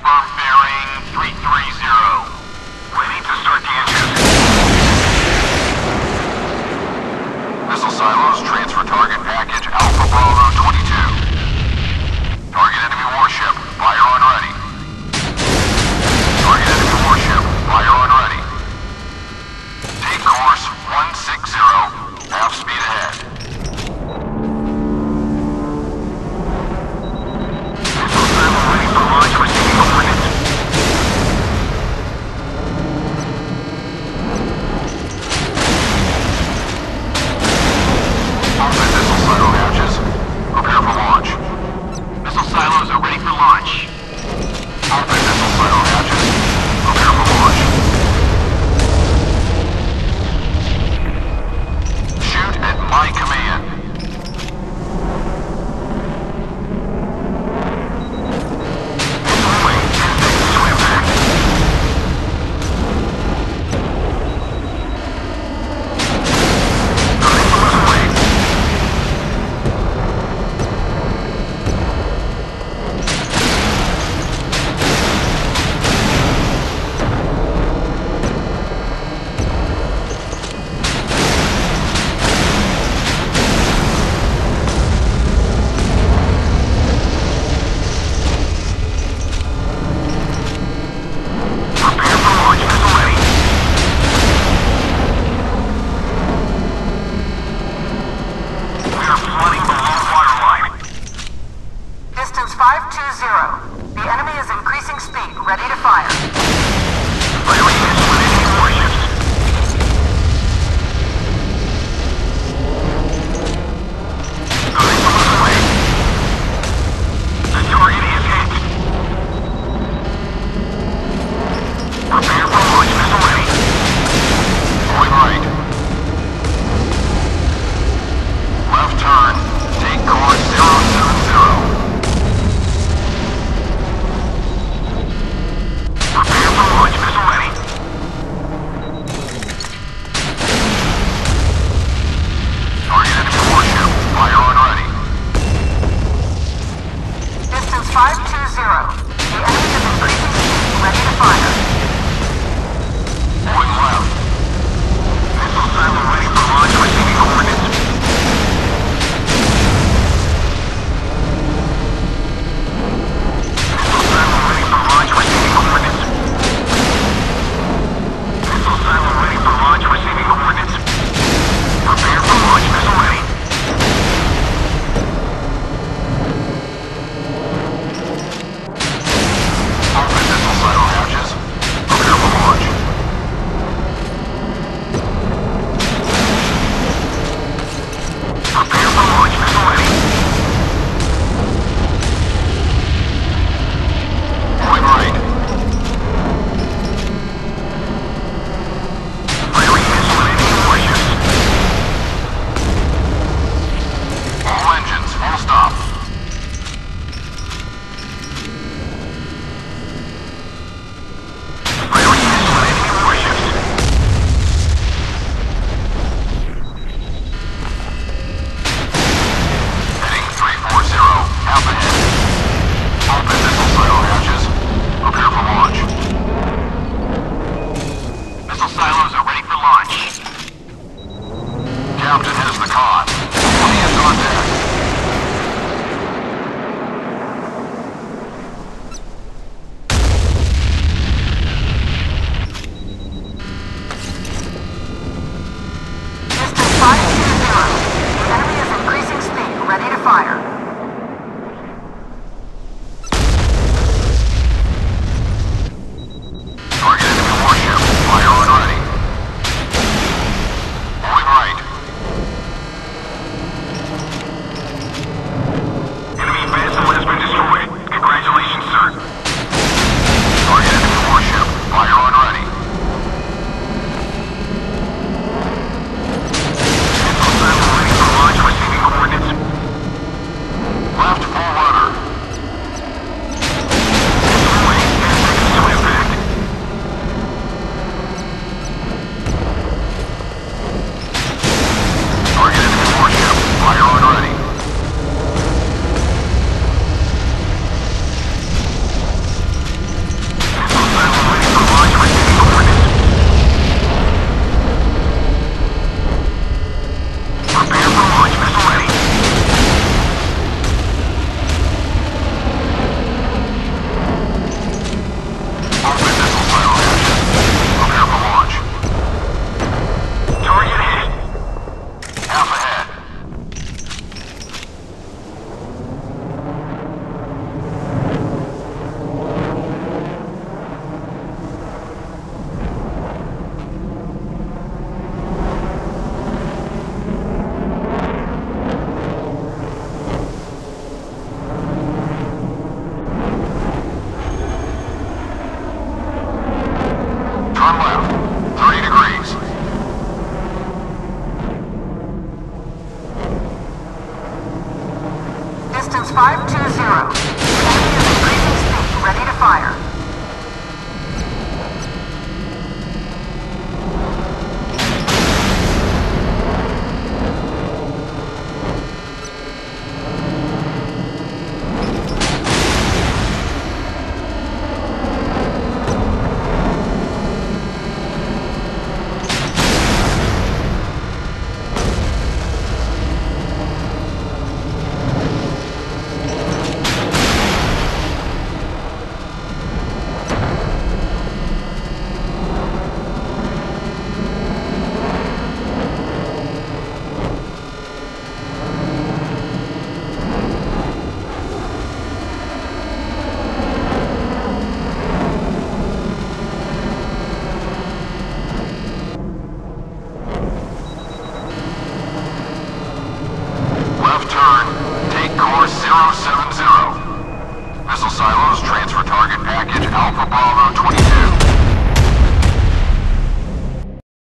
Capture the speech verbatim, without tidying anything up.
Confirm bearing three three zero. Waiting to start the engines. Missile silos, transfer target package Alpha Bravo twenty-two. Target enemy warship, fire on ready. Target enemy warship, fire on ready. Take course one six zero, half speed ahead. Missile silo ready for launch, receiving coordinates. Open missile silo hatches. Prepare for launch. Missile silos are ready for launch. Open missile silo hatches. Prepare for launch. Shoot at my command. Missile wing, ten seconds to impact. Starting to lose weight. Prepare for launch, missile ready. We are flooding below waterline. Distance five two zero. The enemy is increasing speed, ready to fire. Firing missile at enemy warships. Starting to lose weight. The target is hit. Prepare for launch, missile ready. Going right. Left turn. Take course zero seven zero. Prepare for launch, missile ready. Target enemy warship, fire on ready. Distance five two zero. The enemy is increasing speed, ready to fire. Going left. Missile silo ready for launch,